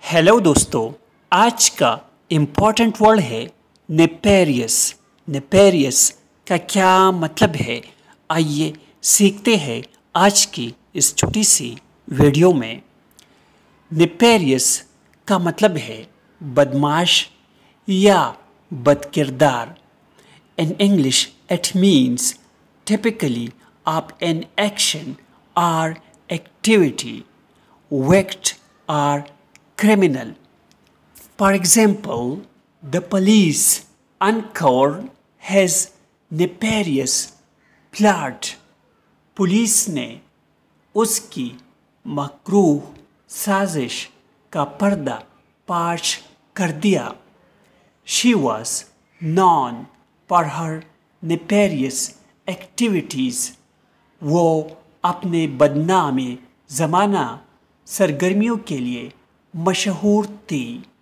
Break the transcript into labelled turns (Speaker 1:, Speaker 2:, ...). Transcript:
Speaker 1: Hello दोस्तों, आज का इम्पोर्टेंट वर्ड है नेपेरियस। नेपेरियस का क्या मतलब है, आइए सीखते हैं आज की इस छोटी सी वीडियो में। नेपेरियस का मतलब है बदमाश या बदकिरदार। In English, it means typically of an action or activity, wicked or criminal. For example, the police uncovered his nefarious plot. Police ने उसकी मकरूह साजिश का पर्दा फाश कर दिया। She was known for her nefarious activities. वो अपने बदनाम ज़माना सरगर्मियों के लिए मशहूर थी।